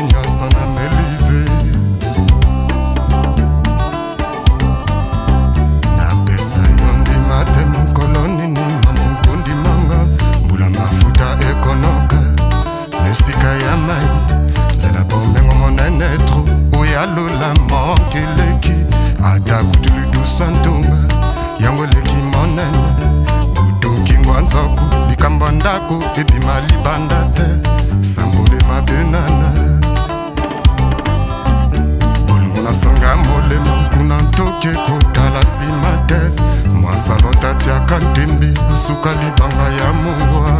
nyonso na melive napesa yo ndima te mokolo nini mamonkundi manga mbula mafuta ekonoka nesika ya mai nzela bomengo monene tro oya lola monkeleki ata kutulu dusa ntumba yango leki monene butukingwa nzoku likambo ndako ebima libanda te sambole mabenana bolingo nasanga molemo kuna ntoke kotala nsima te mwasalota tiaka ntembi asuka libanga ya mungwa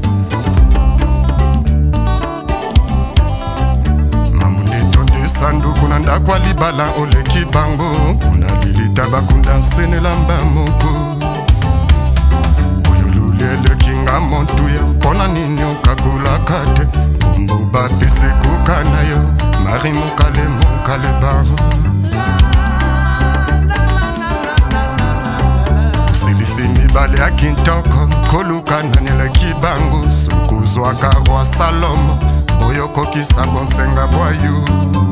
sanduku na ndako libala oleki bango kuna lilita bakunda nsenela mbamoko oyoluli elekinga montuya mpona nini okakolaka te kombo bapesi koka na yo mari mokale bar osilisi mibale ya kintoko koluka naneleki bango sokozwaka roi salomo oyo kokisa bonsenga bwayo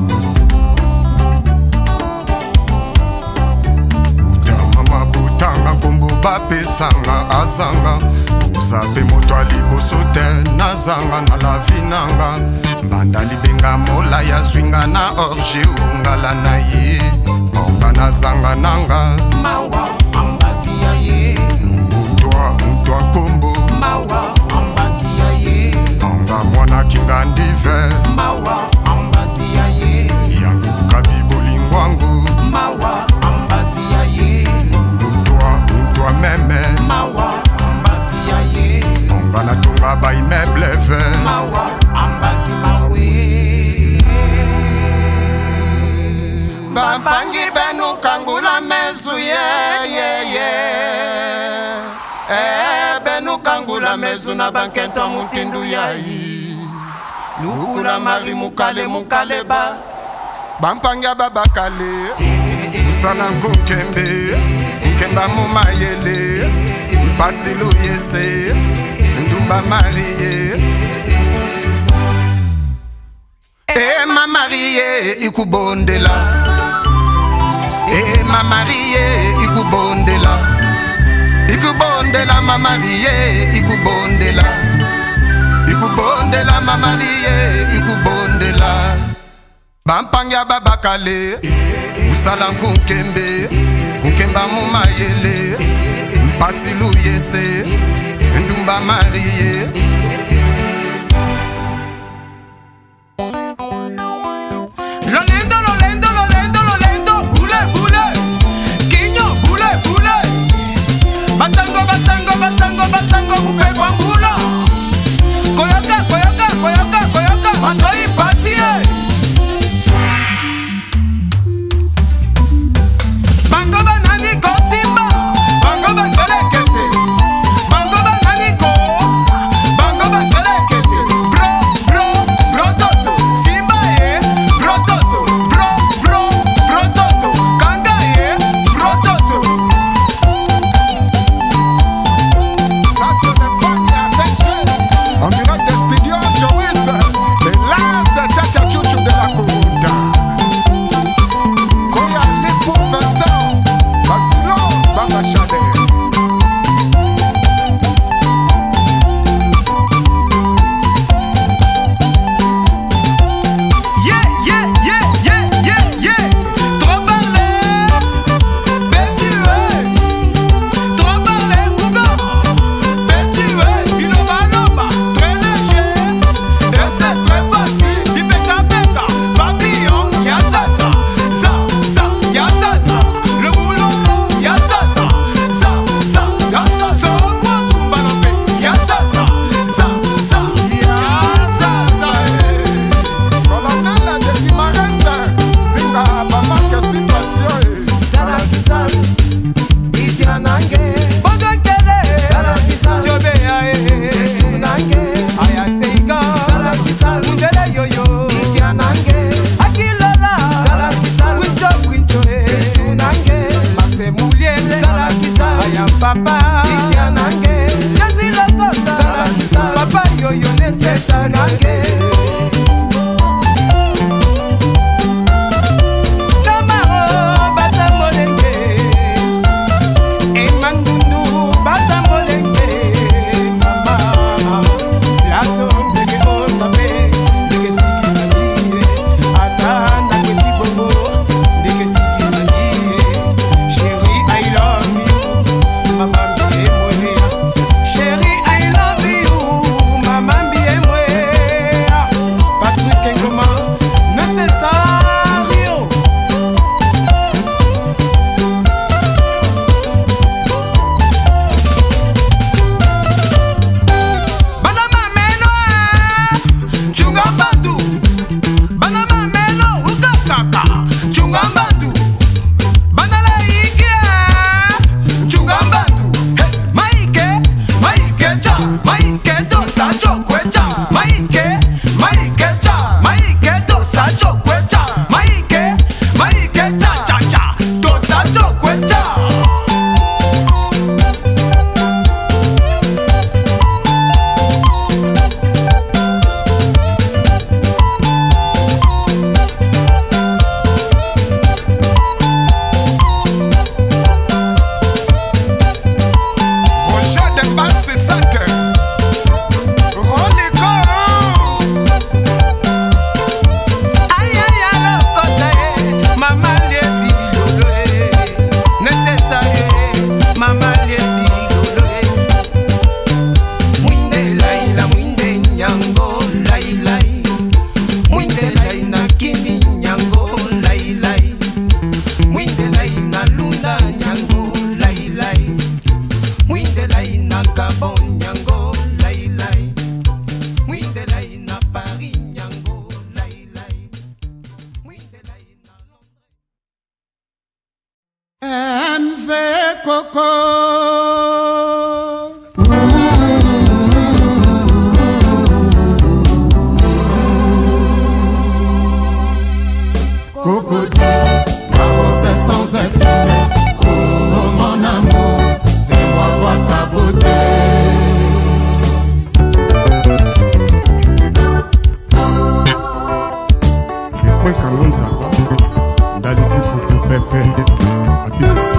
utamama butanga nkombo bapesanga azanga uzape moto aliboso te nazanga na lavi nanga mbanda libenga mola ya zwinga na orge ungala na ye bomba nazanga nanga mawa ambati ya ye mutwa kombo mawa ambati ya ye bonga mwana kinga ndive mawa ambati ya ye yangu kabibolingwangu mawa ambati ya ye mutwa meme mawa ambati ya ye bonga natunga ba immeuble ve mawa ambati mawe bampangi benu kangula mezu benu kangula mezu na bankento mutindu yai lukula mari mukale ba bampanga babakale sana nkukembe nkemba mumayele mpasilu yese ndumba marie ma marie ikubondela ma marie ikubondela ikubondela ma marie ikubondela ikubondela ma marie ikubondela bampanga babakale usala nkukembe nkemba mumayele mpasilu yese ndumba marie basango kupekwa ngula koyoka matoi pasie bango banani ko simba bango banzelekete bango banani ko bango banzelekete bro toto simba bro toto bro toto kanga bro toto. En direct des studios Joyce, et là c'est Chacha Chouchou de la Corunda. Koya Lipo Vincent, Basilo, Baba Chalet. Trop parler, Betty trop parler, Google, Betty Bilova, très léger, c'est très facile, Ibeka, papillon, y'a ça, y'a ça, le boulot, y'a ça, y'a ça, so quoi tout balopé, y'a ça, Colonel de Guimarães, Singa, Bama, que situation. Salakisal, Idianange, Bodokele, Salakisal, Jobeae, Tunange, Ayaseiga, Salakisal, Undele Yoyo, Idianange, Akilala, Salakisal, Wincho, Tunange, Maxe Mouliele, Salakisal, Ayam Papa, Idianange, Jazila Kota, Salakisal, Papa Yoyo Nese Salakisal. lai na kini nyango lai lai. Mwinde lai na lunda nyango lai lai. Mwinde lai na Gabon nyango lai lai. Mwinde lai na Paris nyango lai lai. Mwinde lai na MV Coco. Coco, la rose est sans effet. Oh mon amour, fais-moi voir ta beauté. Fais quand on s'en va, d'aliti pour pépé, habite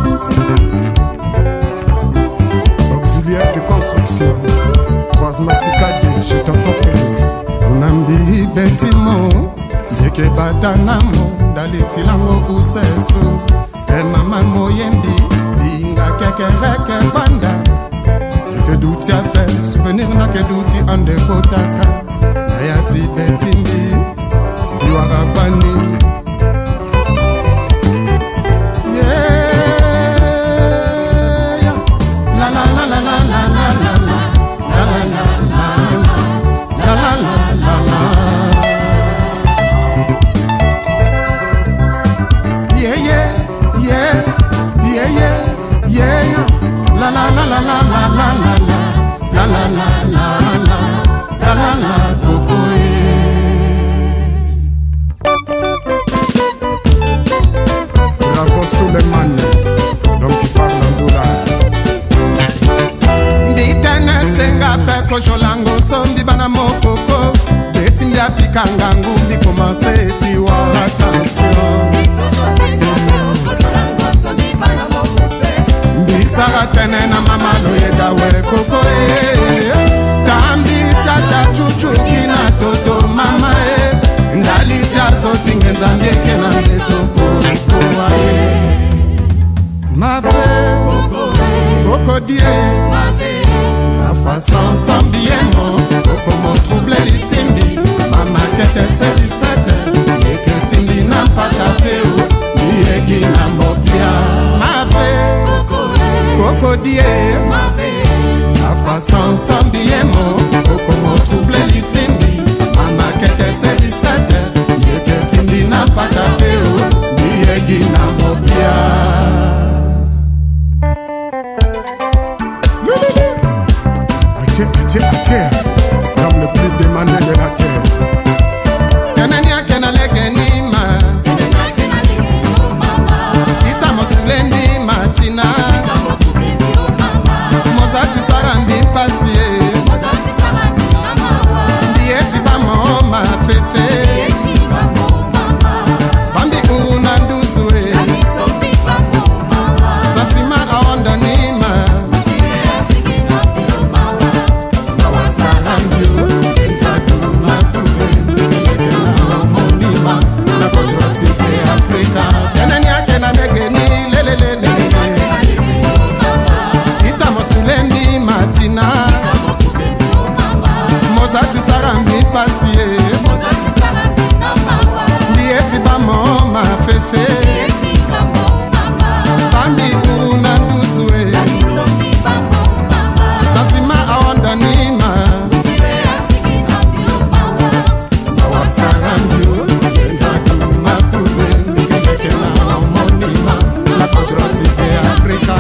auxiliaire de construction, croisement cicadé chez tonton Félix. Nambi Betimo. Yeke batanamo daliti lango useso e mama moyendi dinga keke reke banda yeke douti afe souvenir na ke douti ande kotaka nayati betimbi diwara bani la la la la la la la la la la la la la la. La la la la la la la la la la la la la la la Coco. La voix Suleiman, l'homme qui parle en dollars. Ditene senga peko jolango sombi bana mokoko. Betindi apikanga ngumbi commence tiwa attention. Sara tenena mama loyeda we Coco Tambi chacha chuchu kina toto mama Ndali chazo tingenza mbieke na mbeto Coco ma ve Coco die la façon sambiemo Coco mo trouble litimbi Mama kete selisete Eke timbi na patapeo Biegi na mobia ma ve Coco die la façon sambiemo Coco mo trouble litimbi Mama kete selisete Yeke timbi na patapeo Biegi na mobia Ache, l'homme le plus demandé de la terre Kenania kenalege nima Ita mosulendi matina Mozati sarambi pasie Ndieti vamo ma fefe Bambi uru na nduzwe Santima aonda nima Sahambio, Enzatu Makube Kena Monima Na Kodrotipe Afrika Kenania kenanegeni lelelele Ita mosulendi matina Mozati sarambi pasie Ndieti vamo ma fefe Bambi uru na nduzwe Santima aonda nima Sarambio, Enzatu Makube Kena Monima Na Kodrotipe Afrika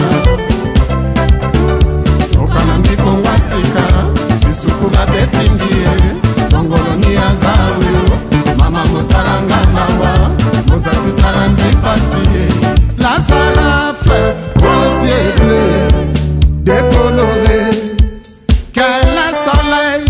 Okanambi kongwasika Isukura betindie Tongoloni azaweo Mama mosaranga mawa Mozati sarambi pasie La sarafe Rosier bleu Décoloré Quel soleil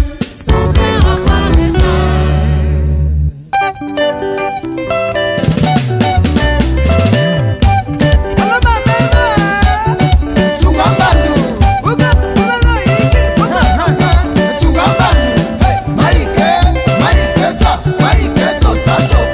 Sacho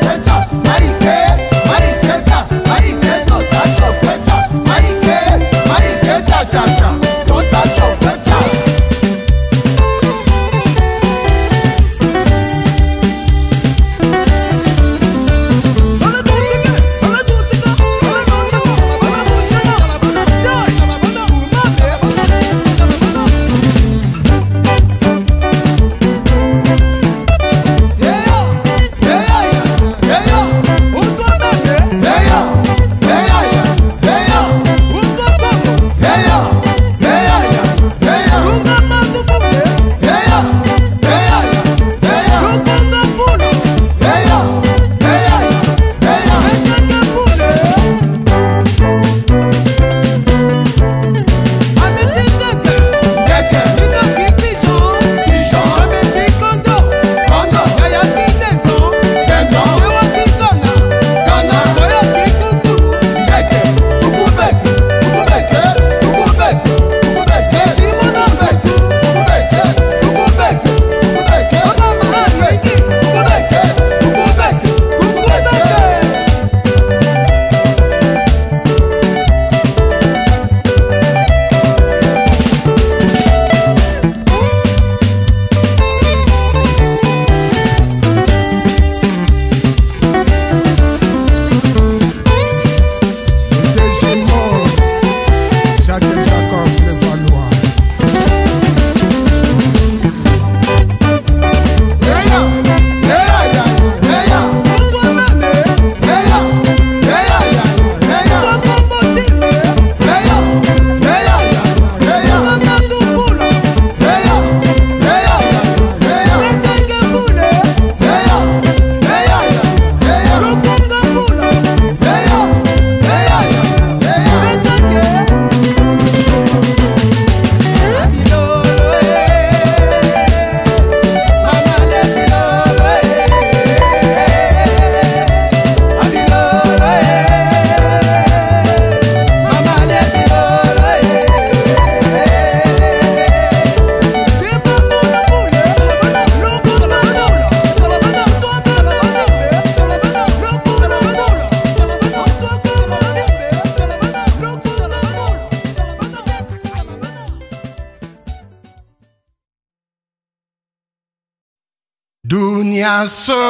dunia so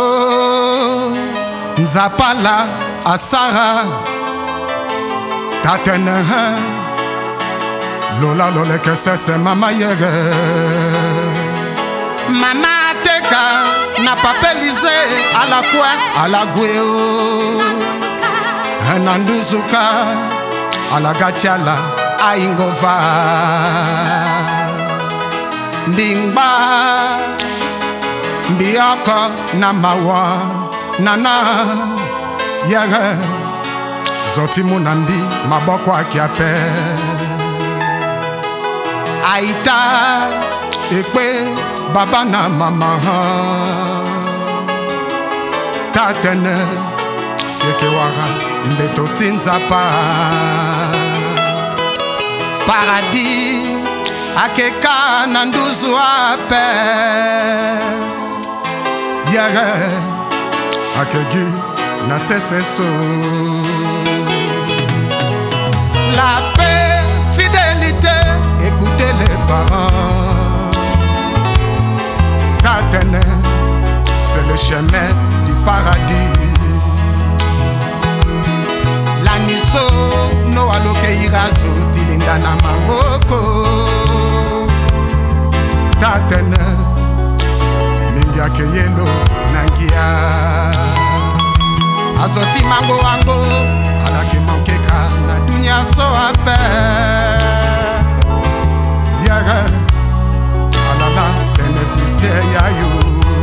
nzapala asara tatene lola lole kesese mama yege mama teka na papelize ala kwa ala gweo nanduzuka ala gachala aingova ndingba mbioko na mawa nana yege zoti munambi maboko akiape aita ekpe baba na mama tatene sekewara mbeto tinzapa paradis akeka na nduzu ape yere akegi na seseso la paix, fidélité, écoutez les parents Tatene, c'est le chemin du paradis Laniso, no aloke irazo, tilinda na mangoko Tatene, mingia keyelo, nangia Azoti mango wango, alaki mankeka na dunia so ape Yere, alala beneficiaire ya yo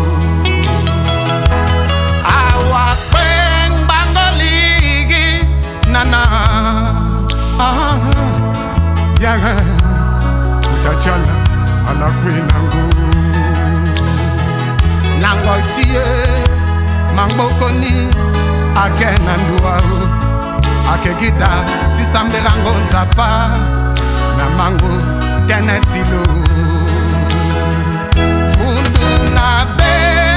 Awa kweng bangoligi nana Yere, futachala ala kwinangu Nango tie, mangokoni ake nanduau ake gida tisamberango nzapa na mango tenetilo fundu na be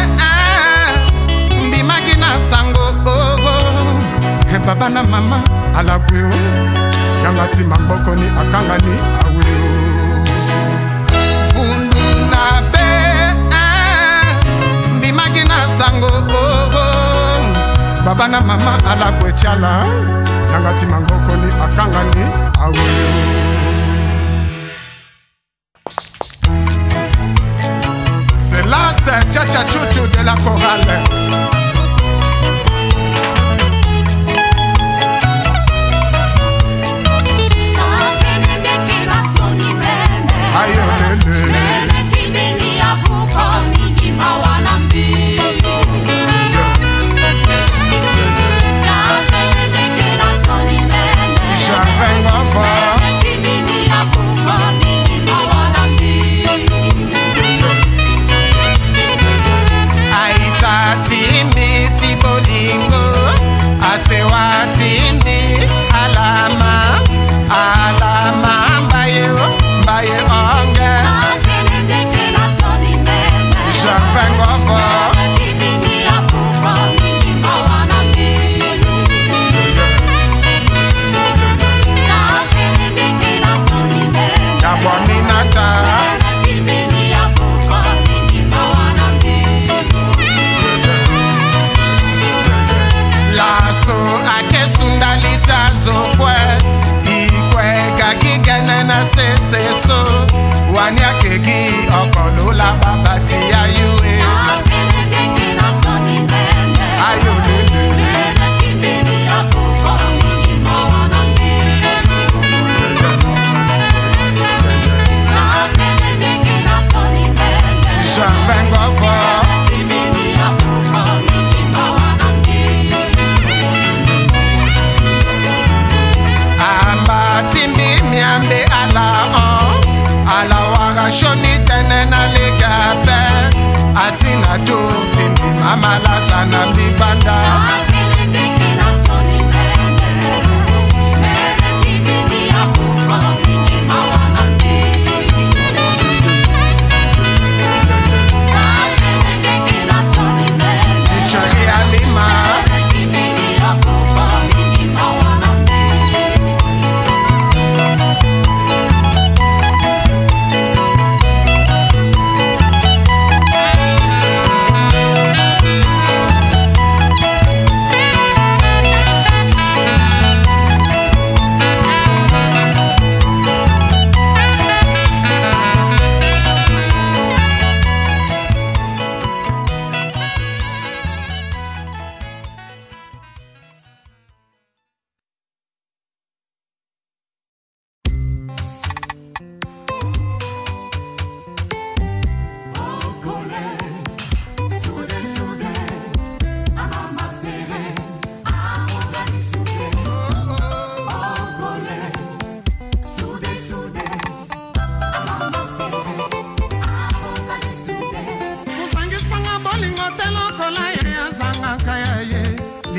mbimagi na sango baba na mama alakweo yangati mambokoni akangani aweo fundu na be mbimagi na sango baba na mama ala kwechala nangati mangoko ni akangani awe c'est là c'est tcha chouchou de la chorale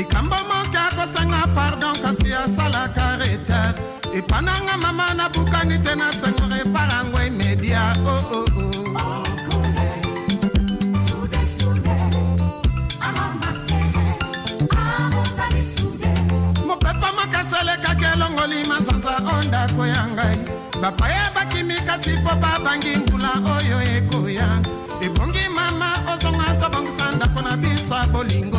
likambo moke akosanga pardon kasi asalaka retard epananga mama na bukani te nasengo reparango emedia mopepa makaselekaki elongoli masanza ondako ya ngai bapaya bakimika tipo babangi ngula oyo ekoya ebongi mama ozonga tobongisa ndako na biso ya bolingo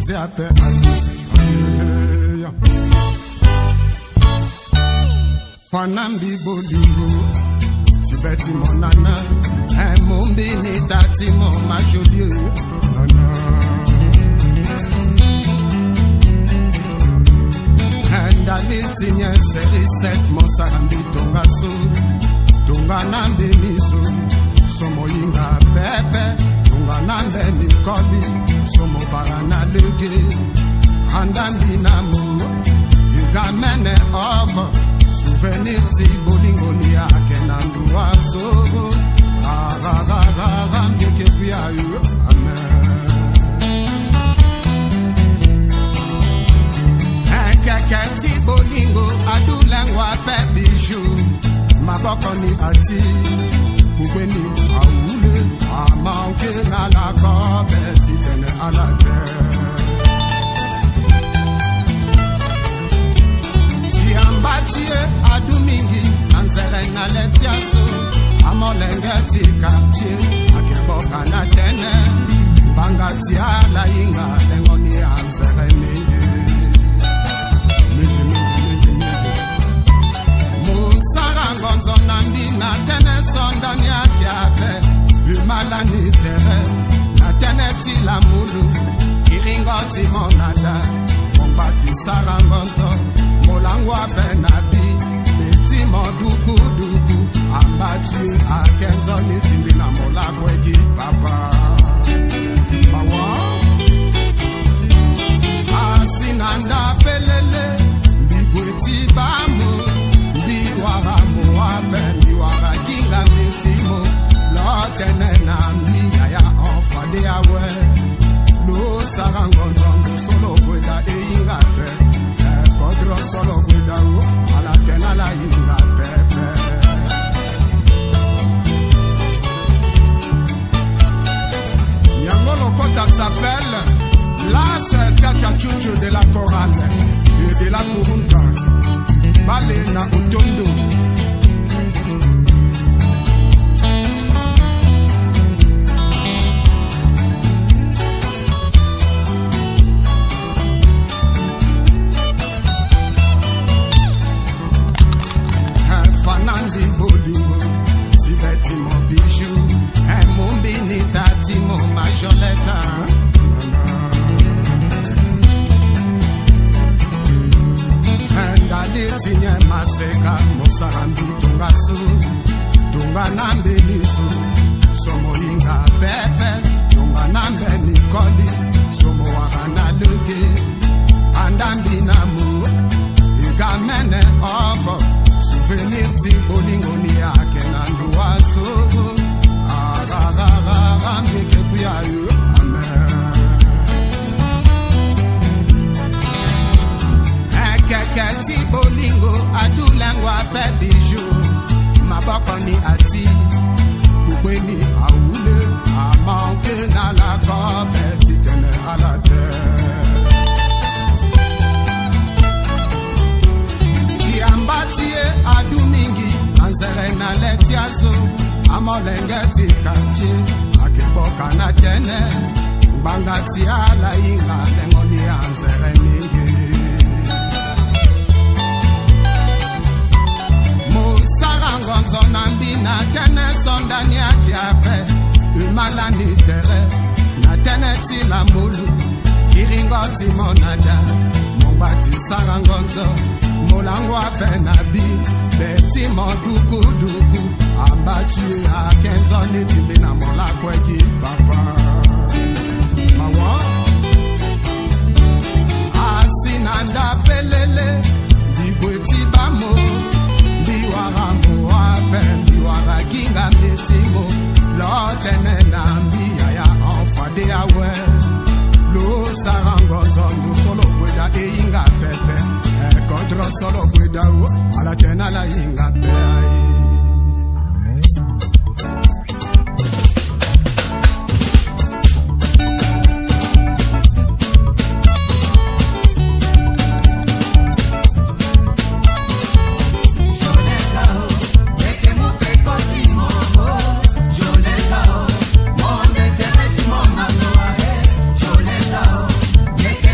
ape Fanambi bolingo Tibeti monana Mon bini tati mon majolieu Nana Ndaliti nye seri set Mon sarambi tonga so Tonga nambe miso Somo inga pepe Tonga nambe mikobi Somo parana lege Andambi namu Iga mene obo Souvenir ti bolingo ni ake nandu asogo Mgeke kuya yu Amen Keke ti bolingo Adulengwa pe bijou Maboko ni ati Bugweni aoule Amanke na la kobe Titene ala terre Batie adumingi Nanzere na letiaso Amolengeti quartier Akeboka na tene Bangati ala inga Lengoni anzere mingi Musara ngonzo nambi na tene sondani akiape Umala ni tere Na tene tila mulu Kiringoti monada Mombati sara ngonzo Molangwa benabi Beti moduku duku Ambati akenzo nitimbi na mola kweki papa Mawa Asinanda pelele Mbigweti bamu Mbiwara muabe Mbiwara kinga mitimo Lotene na mbiyaya Enfade awe Lo sarangonzondo Solo kweda eingate Kodro solo kwedao ala tena la inga pepe Nyangolo Kota s'appelle Las Chacha Chuchu de la chorale et de la Kurunka Balena Utondo Tinye maseka mosarambi tunga su tunga nambe nisu somo inga pepe tunga nambe nikoli somo wakana luge andambi namu iga mene oko souvenir ti bolingo ni ake nandu asogo mgeke kuya yu amen Keke ti bolingo adulengwa pe bijou Maboko ni ati Bugweni aoule Amanke na la kobe Titene ala terre Ti ambatie adumingi Anzere na letiaso Amolengeti quartier Akeboka na tene Bangati ala inga Lengoni anzere mingi Ngonzo nambi na tene sondani akiape Umala ni tere Na tene tila mulu Kiringoti monada Mombati sara ngonzo Molangwa penabi Beti moduku duku Ambati akenzo nitimbi na mola kweki papa Mawa Asinanda pelele Bigweti bamo Biwara muape, biwara kinga metimo Lotene nambi ya enfade awe Lo sarangonzo, lo solo kweda e inga pepe Kodro solo kweda u, ala tena la inga pepe Joleta,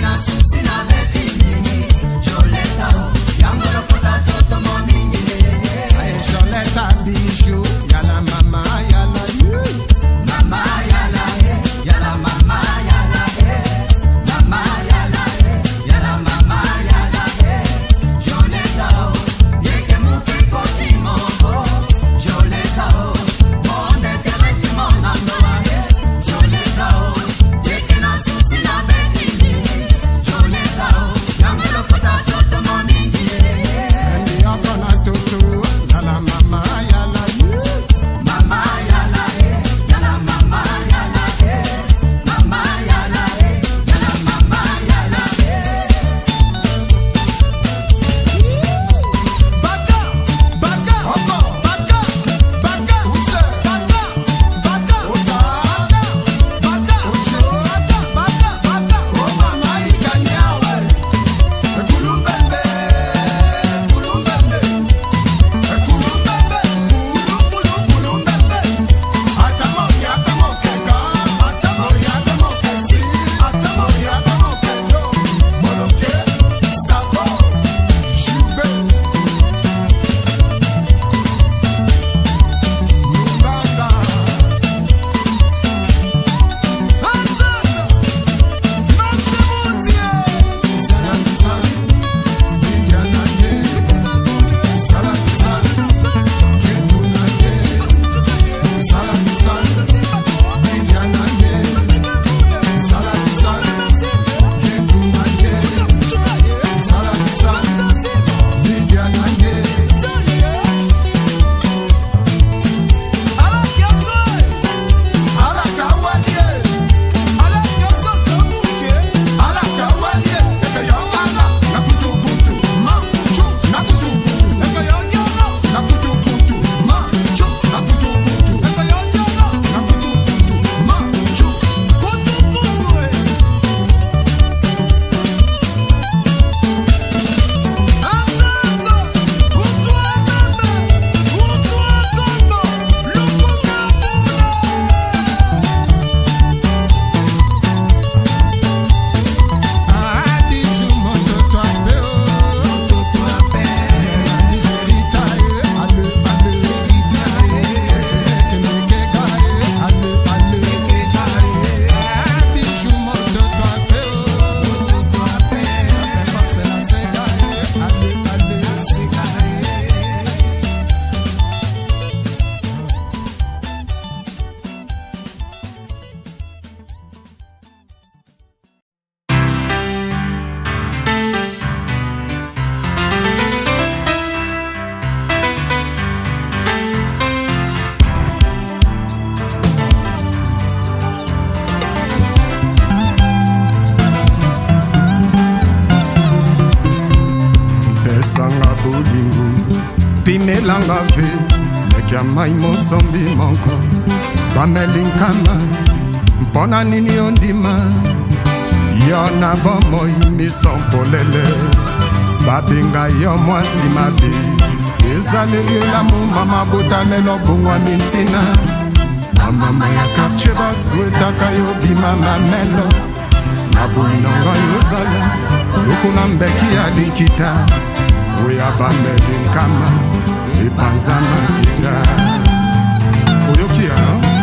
pesanga bolingo pimelanga ve leki ya mai mosombi moko bamelinkama mpona nini ondima yo na bomoi misompolele babenga yo mwasi mabe ezaleli elamu mama botalelo bongwa mintina bamama ya kartier baswetaka yo bima mamelo na boyi nanga yozala lokola mbeki ya likita oya bamelinkama epanza makita oyokia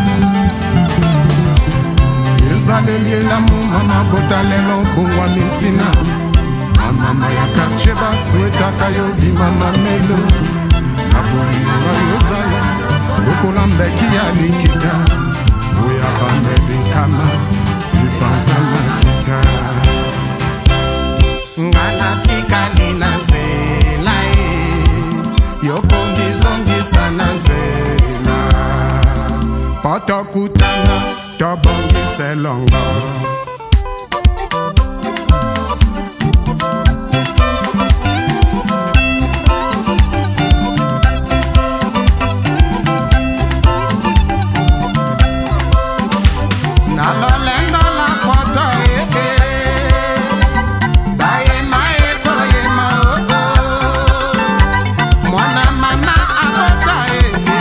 ezaleli elamu mama botalelo bongwa mintina bamama ya kartier baswetaka yo bima mamelo na boyi nanga yozala lokola mbeki ya likita oya bamelinkama epanza makita ngana tikali na nzela yokongizongisa na nzela patokutana tobongiselongo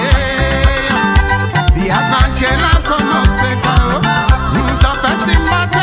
Simba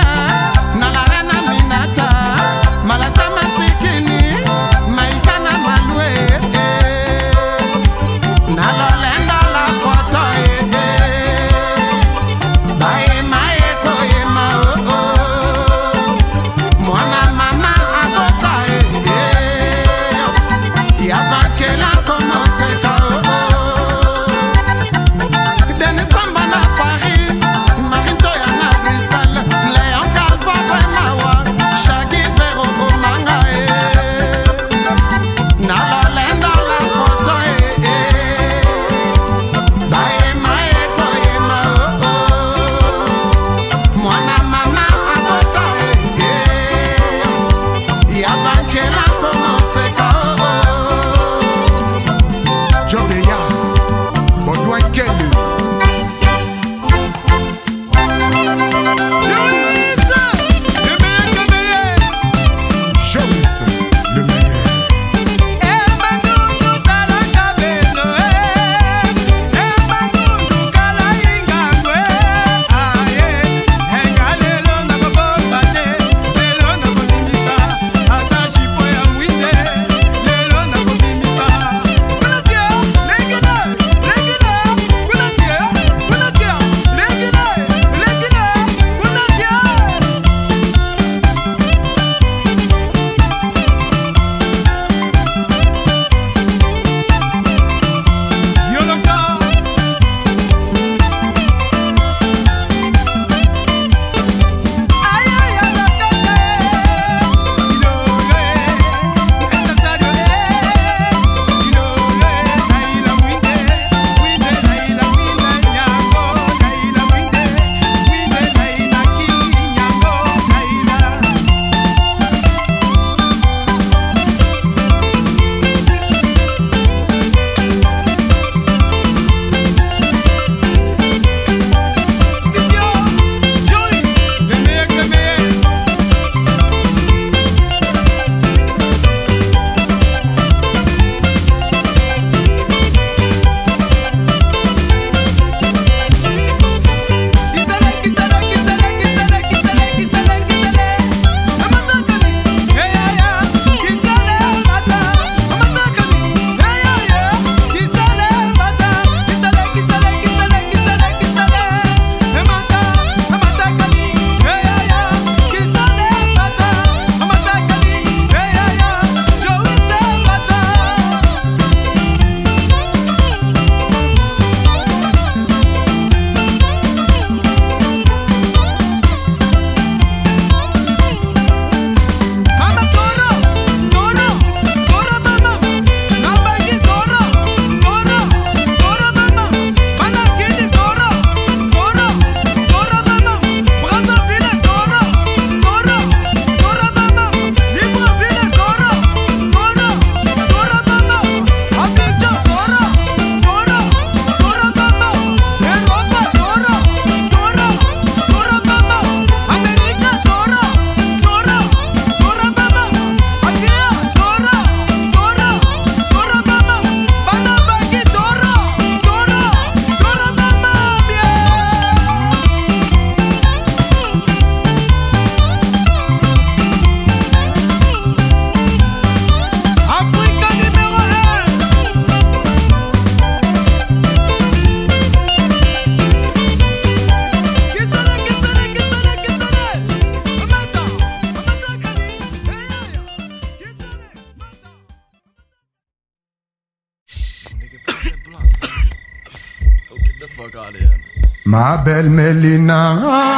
Get the fuck out of here. Ma belle Melina,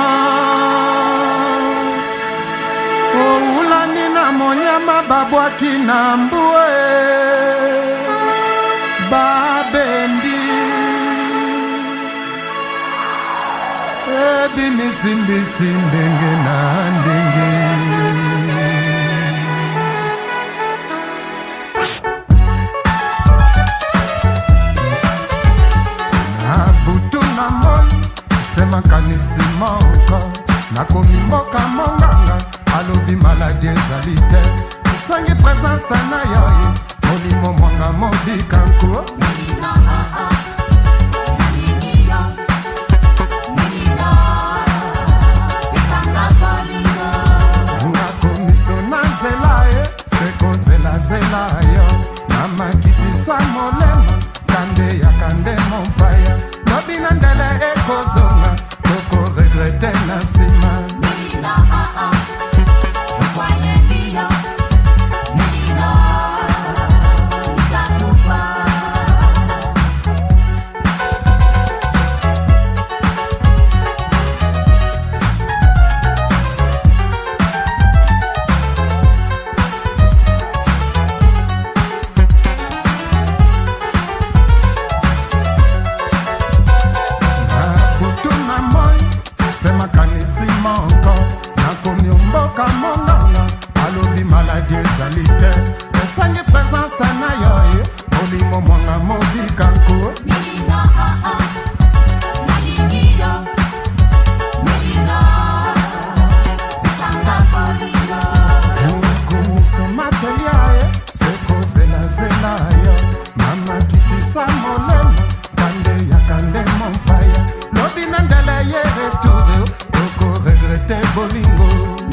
oh ulanina monyama babwaki na mbue babendi ebimisimbisi ndenge na ndenge. Makanisi moko nakomi mboka monganga alobi maladi ezali te osangi presence na yo molimo mwanga mobikanko nakomiso na nzela sekozelazela yo na makitisa molema kande ya kande mompaya lobi na ndele ekozonga toko regrete na nsima. Alobi maladi ezali te esangi presence na yo molimo mwanga mobikanko komiso matelia sekozelazela yo mama kitisa molema kande ya kande mompaya lobi na ndela ye retour toko regrete bolingo.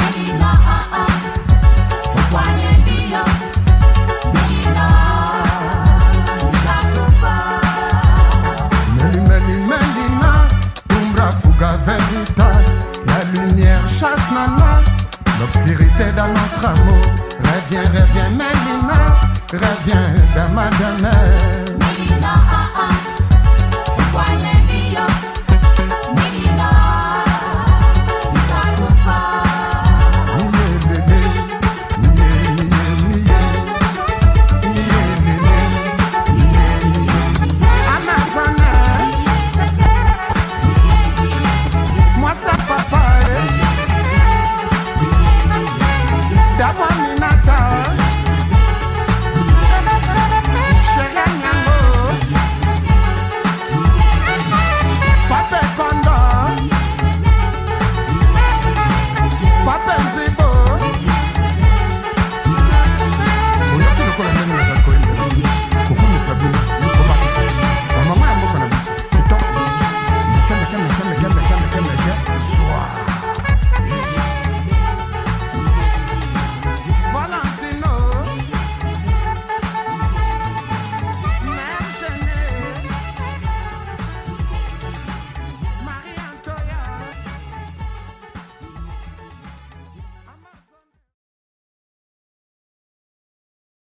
Veritas, la lumière chasse Nana, l'obscurité dans notre amour. Reviens, reviens Mélina, reviens dans ma demeure.